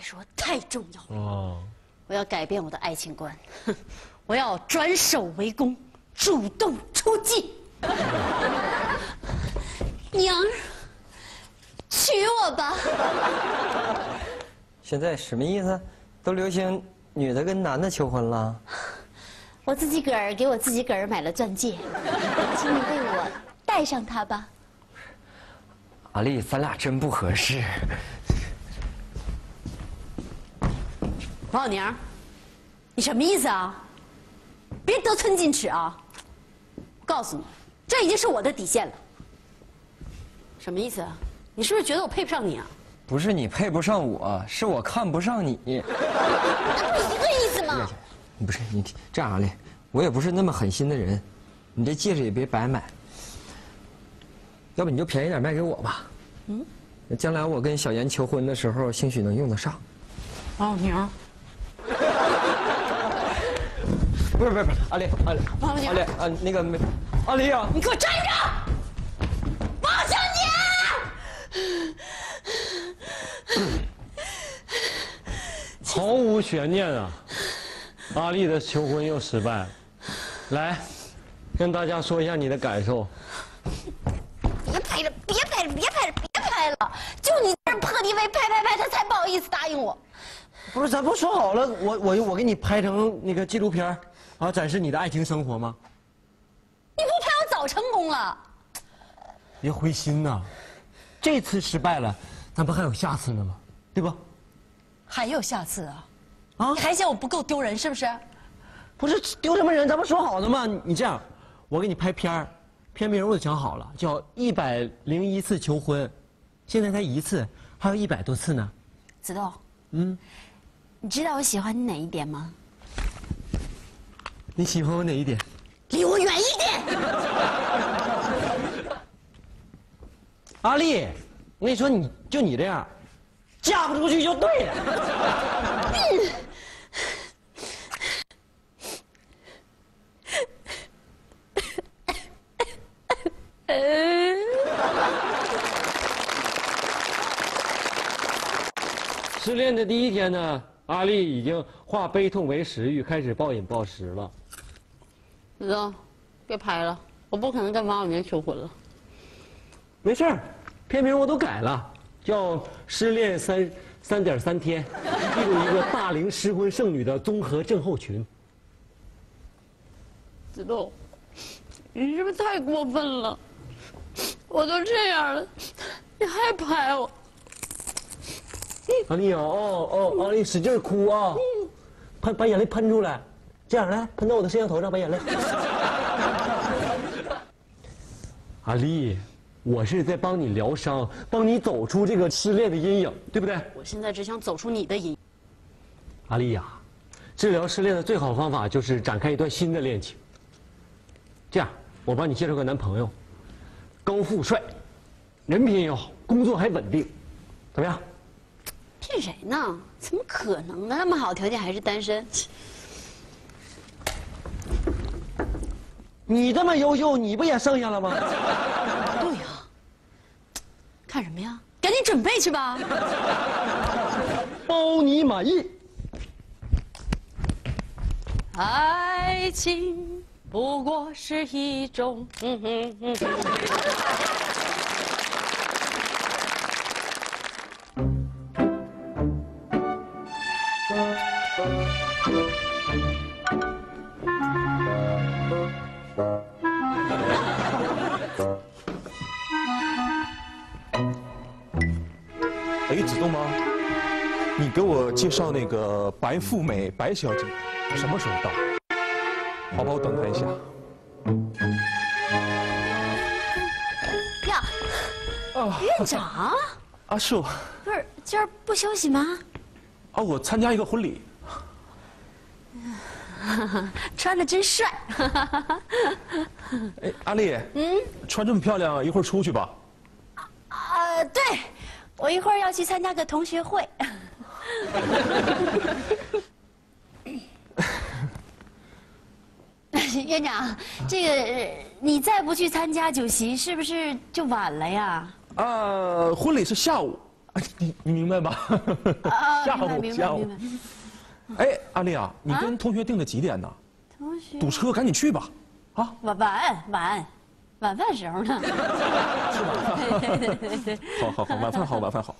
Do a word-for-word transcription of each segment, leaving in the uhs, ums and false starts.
说太重要了。 哦， 我要改变我的爱情观，我要转守为攻，主动出击。娘儿，娶我吧！ 现在什么意思？都流行女的跟男的求婚了？ 我自己个儿给我自己个儿买了钻戒，请你为我戴上它吧。 阿丽，咱俩真不合适。 王小宁，你什么意思啊？别得寸进尺啊！我告诉你，这已经是我的底线了。什么意思啊？你是不是觉得我配不上你啊？ 不是你配不上我，是我看不上你。 那不一个意思吗？ 你不是你这样，阿丽，我也不是那么狠心的人，你这戒指也别白买，要不你就便宜点卖给我吧。嗯，将来我跟小妍求婚的时候，兴许能用得上。 王小宁。 不是不是不是，阿丽阿丽王小宁， 阿丽啊那个没，阿丽啊， 你给我站着！王小宁。 毫无悬念啊！阿丽的求婚又失败了，来，跟大家说一下你的感受。 别拍了，别拍了，别拍了，别拍了！就你这破地位，拍拍拍，他才不好意思答应我。 不是，咱不说好了，我我我给你拍成那个纪录片，啊，展示你的爱情生活吗？ 你不拍，我早成功了。 别灰心呐，这次失败了，咱不还有下次呢吗？对吧？ 还有下次啊？ 啊， 你还嫌我不够丢人是不是？ 不是丢什么人，咱不说好的吗？你这样，我给你拍片儿，片名我都想好了，叫《一百零一次求婚》，现在才一次，还有一百多次呢。 子豆， 嗯， 你知道我喜欢你哪一点吗？ 你喜欢我哪一点？ 离我远一点。 阿丽，我跟你说，你就你这样，嫁不出去就对了。 失恋的第一天呢，阿丽已经化悲痛为食欲，开始暴饮暴食了。 子豆，别拍了，我不可能跟王小宁求婚了。 没事儿，片名我都改了，叫《失恋三三点三天》，记录一个大龄失婚剩女的综合症候群。 子豆，你是不是太过分了？我都这样了，你还拍我？ 阿丽啊，哦哦，阿丽使劲哭啊，喷把眼泪喷出来，这样来喷到我的摄像头上，把眼泪。阿丽，我是在帮你疗伤，帮你走出这个失恋的阴影，对不对？ 我现在只想走出你的阴影。 阿丽呀，治疗失恋的最好方法就是展开一段新的恋情。这样，我帮你介绍个男朋友，高富帅，人品也好，工作还稳定，怎么样？ 骗谁呢？怎么可能呢？那么好条件还是单身？ 你这么优秀，你不也剩下了吗？ 对呀、啊，看什么呀？赶紧准备去吧。 包你满意。 爱情不过是一种……嗯哼嗯哼。 哎，子栋吗？你给我介绍那个白富美白小姐，什么时候到？好吧，我等她一下。 呀， 啊， 院长， 阿树， 不是今儿不休息吗？ 啊，我参加一个婚礼。 穿的真帅。 哎，阿丽，嗯，穿这么漂亮，一会儿出去吧。 啊，对，我一会儿要去参加个同学会。院长，这个你再不去参加酒席，是不是就晚了呀？ 啊，婚礼是下午， 你你明白吧？ 啊， 吓明白明唬吓唬白明。白。 哎，阿丽啊，你跟同学定的几点呢？ 同学， 堵车，赶紧去吧。啊， 晚晚晚晚饭时候呢。 是吧？ 对对对对。 好好好，晚饭好，晚饭好。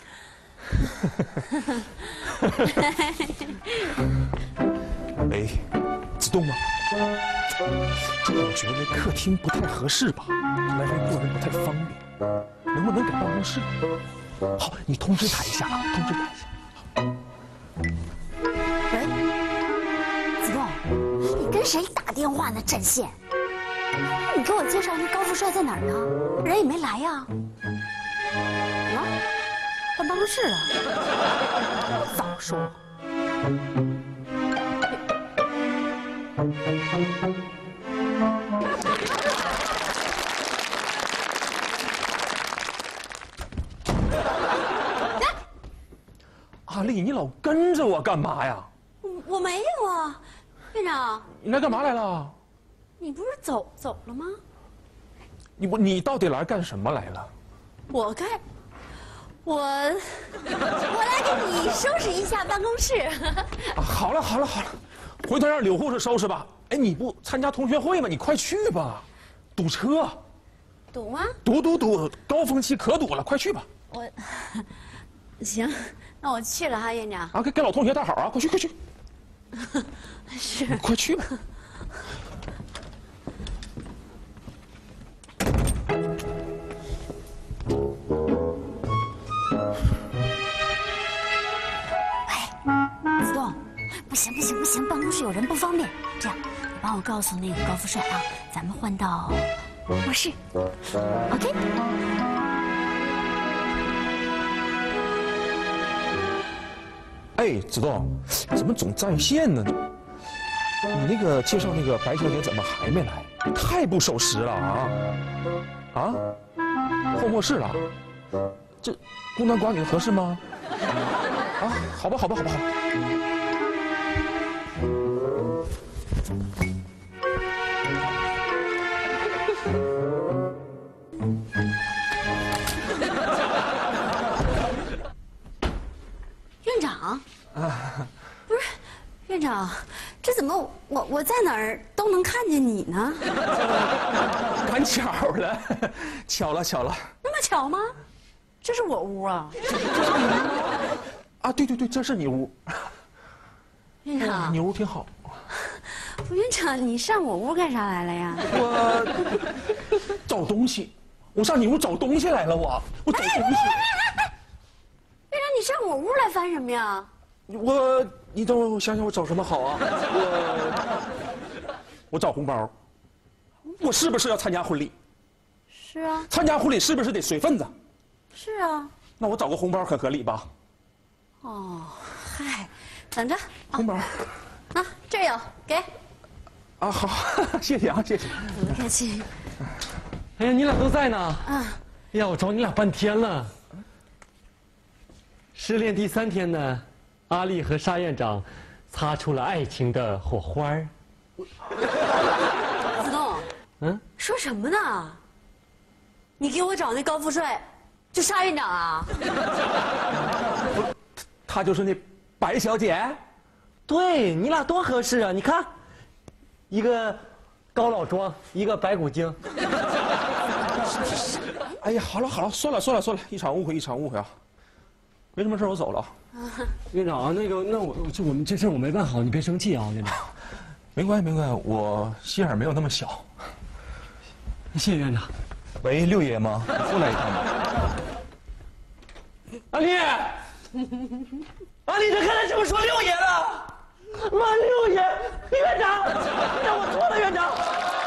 哎，子栋吗？这个我觉得客厅不太合适吧，来回过人不太方便，能不能改办公室？好，你通知他一下啊，通知他一下。 喂，子栋，你跟谁打电话呢？占线！你给我介绍那高富帅在哪儿呢？人也没来呀。啊？到办公室了。早说。 阿丽，你老跟着我干嘛呀？ 我我没有啊，院长， 你来干嘛来了？ 你不是走走了吗？ 你不，你到底来干什么来了？ 我该，我我来给你收拾一下办公室。 啊，好了好了好了，回头让柳护士收拾吧。哎，你不参加同学会吗？你快去吧，堵车， 堵吗？ 堵堵堵，高峰期可堵了，快去吧。 我行，那我去了哈，院长。 啊，给给老同学带好啊，快去快去。 是， 你快去吧。 子栋，不行不行不行，办公室有人不方便。这样，你帮我告诉那个高富帅啊，咱们换到卧室。OK。 哎，子栋，怎么总占线呢？你那个介绍那个白小姐怎么还没来？太不守时了啊！啊，换卧室了，这孤男寡女合适吗？啊，好吧好吧好吧好吧。 院长，不是，院长，这怎么我我在哪儿都能看见你呢？ 赶巧了，巧了巧了。 那么巧吗？这是我屋啊。 啊，对对对，这是你屋。 院长， 你屋挺好。 不，院长，你上我屋干啥来了呀？ 我找东西，我上你屋找东西来了，我我找东西。 院长，你上我屋来翻什么呀？ 我，你等我，我想想，我找什么好啊？我我找红包。我是不是要参加婚礼？ 是啊， 参加婚礼是不是得随份子？ 是啊。 那我找个红包很合理吧？ 哦，嗨，等着， 红包。 啊，这儿有，给。 啊，好，谢谢啊，谢谢。 不客气。 哎呀，你俩都在呢。 啊。 哎呀，我找你俩半天了。失恋第三天呢，阿丽和沙院长擦出了爱情的火花儿。 子栋， 嗯， 说什么呢？你给我找那高富帅，就沙院长啊？ 她就是那白小姐。 对你俩多合适啊！你看，一个高老庄，一个白骨精。 哎呀，好了好了，算了算了算了，一场误会一场误会啊。没什么事，我走了。 院长啊，那个，那我这我们这事我没办好，你别生气啊，院长。 没关系没关系，我心眼没有那么小。 谢谢院长。 喂，六爷吗？过来一趟吧。 阿丽，阿丽，这刚才怎么说六爷了？妈，六爷，院长，让我错了，院长。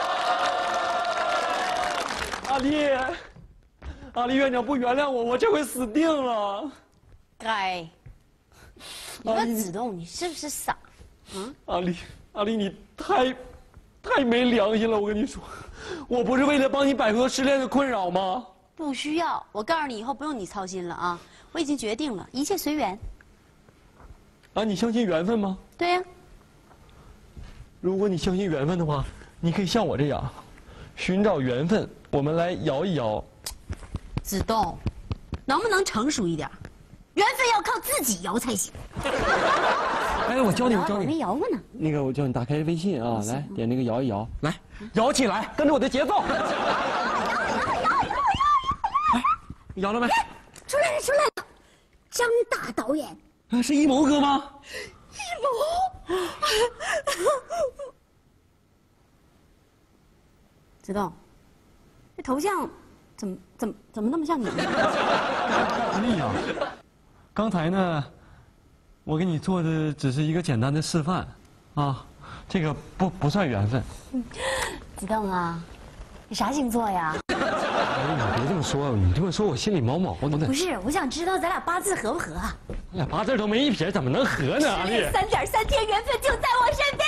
阿丽，阿丽院长不原谅我，我这回死定了。 该。你说子栋，你是不是傻？ 嗯，阿丽，阿丽，你太，太没良心了！我跟你说，我不是为了帮你摆脱失恋的困扰吗？ 不需要，我告诉你，以后不用你操心了啊！我已经决定了，一切随缘。 啊，你相信缘分吗？ 对呀。 如果你相信缘分的话，你可以像我这样，寻找缘分，我们来摇一摇。 子栋，能不能成熟一点？ 自己摇才行。 哎，我教你，我教我没你。 摇过呢。 那个我叫你打开微信啊，来点那个摇一摇， 来，摇起来，跟着我的节奏。哎，摇了没？ 出来了，出来了！张大导演， 啊，是一谋哥吗？ 一谋，子栋，这头像怎么怎么怎么那么像你？ 阿丽呀，刚才呢，我给你做的只是一个简单的示范，啊，这个不不算缘分。 子栋啊，你啥星座呀？ 哎，你别这么说，你这么说我心里毛毛的。 不是，我想知道咱俩八字合不合啊？ 哎呀，八字都没一撇，怎么能合呢？阿丽， 三点三天缘分就在我身边。